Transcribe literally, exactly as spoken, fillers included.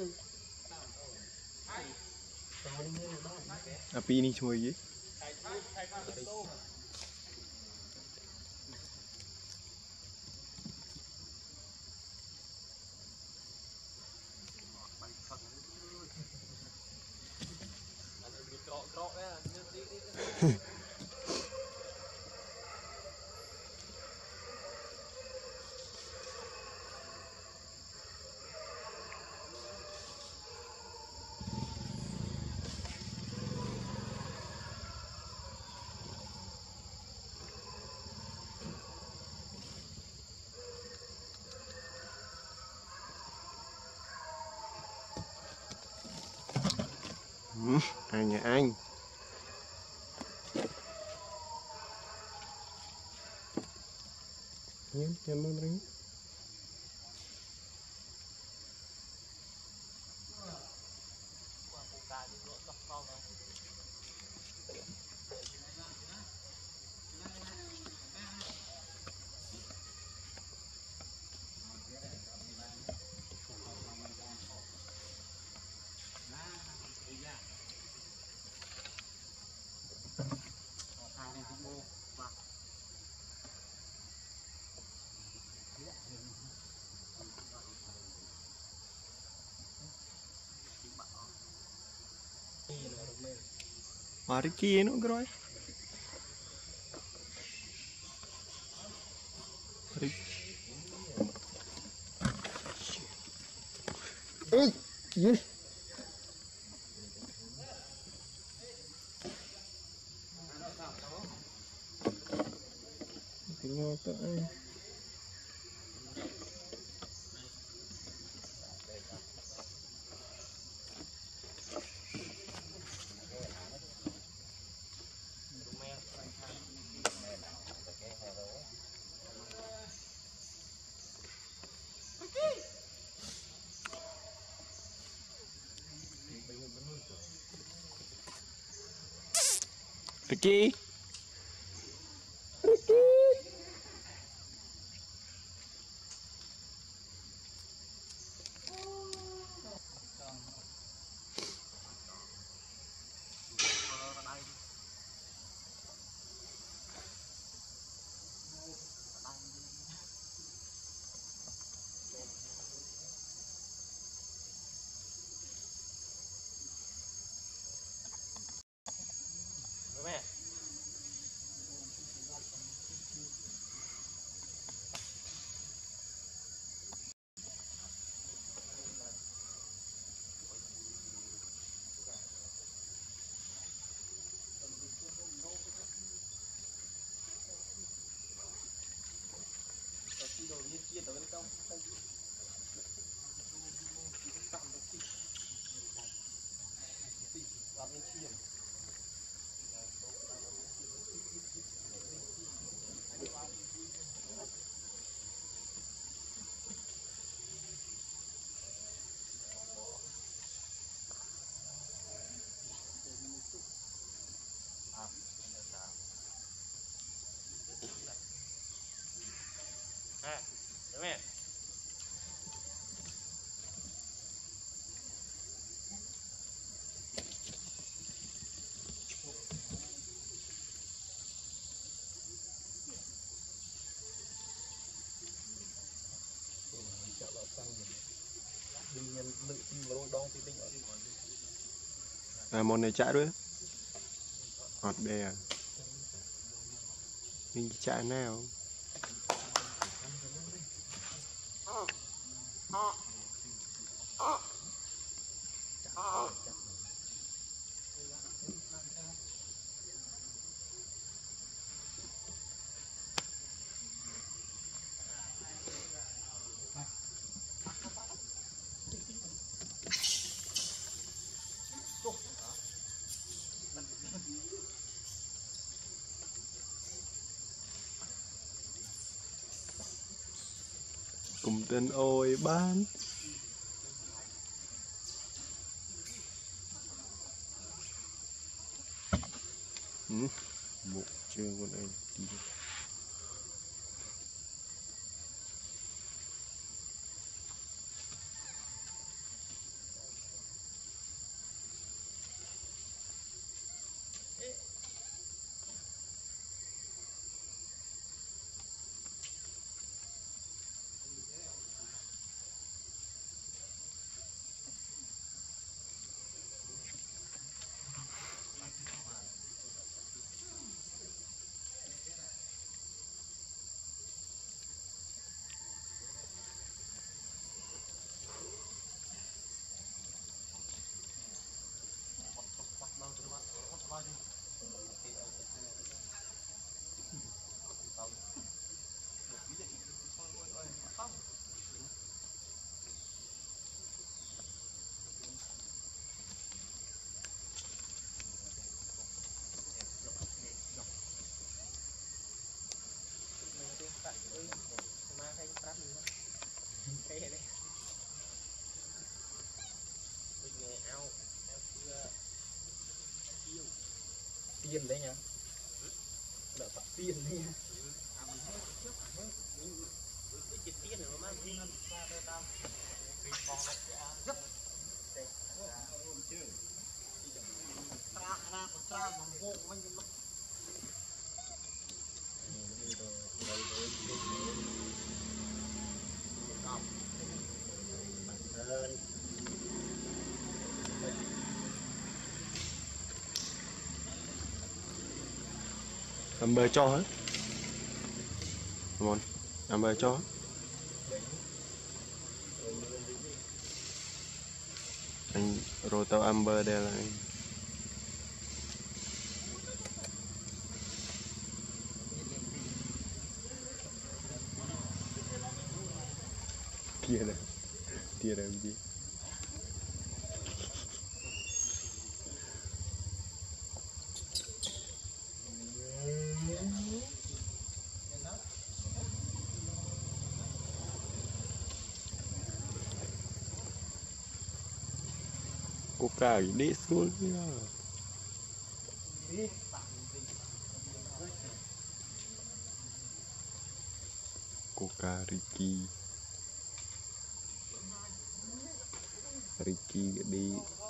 à pi ni chui gì ừ, anh nhà anh Nhìn, nhìn mong rinh mà Ricky nó rồi ơi gì cái ngô tới Ricky Ricky mẹ đồ như chia tới bên trong làm nên chia à, đúng không? À món này chạyด้วยhot bè mình chạy nào cùng tên ôi bán ừ, một chương con này đi tiền đấy nhá. Đỡ bạc tiền đấy nhá. Làm bờ cho hết. Ngon. Làm bờ cho. Anh rồi tao amber đây là anh. Kia này. Kia này gì? Coca gede sulnya. Coca Ricky. Ricky gede.